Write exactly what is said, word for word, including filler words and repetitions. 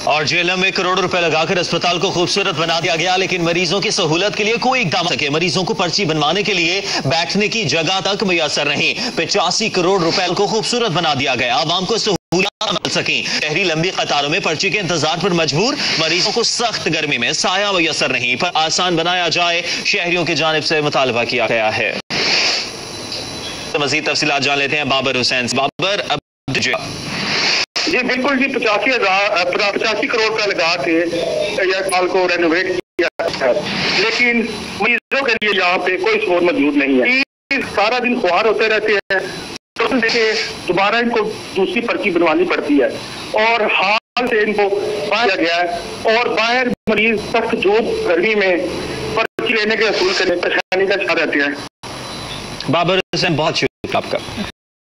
और जेएलएम में करोड़ों रुपए लगाकर अस्पताल को खूबसूरत बना दिया गया, लेकिन मरीजों की सहूलत के लिए कोई इकदाम सके। मरीजों को पर्ची बनवाने के लिए बैठने की जगह तक मुयसर नहीं। पचासी करोड़ रुपए को खूबसूरत बना दिया गया, आवाम को सहूलत मिल सकें। शहरी लंबी कतारों में पर्ची के इंतजार पर मजबूर, मरीजों को सख्त गर्मी में साया मुयसर नहीं, पर आसान बनाया जाए, शहरियों की जानिब से मुतालबा किया गया है। मजीद तफसीलात जान लेते हैं बाबर हुसैन। बाबर, अब जी बिल्कुल जी, पचासी हजार पचासी करोड़ का लगा के अस्पताल को रेनोवेट किया है, लेकिन मरीजों के लिए यहाँ पे कोई सहूलत मौजूद नहीं है। सारा दिन खुआर होते रहते हैं, तो देखिए दोबारा इनको दूसरी पर्ची बनवानी पड़ती है और हाल से इनको पाया गया है और बाहर मरीज सख्त धूप गर्मी में पर्ची लेने के असूल करने परेशानी का शिकार रहते हैं। बाबर हुसैन, बहुत शुक्रिया आपका।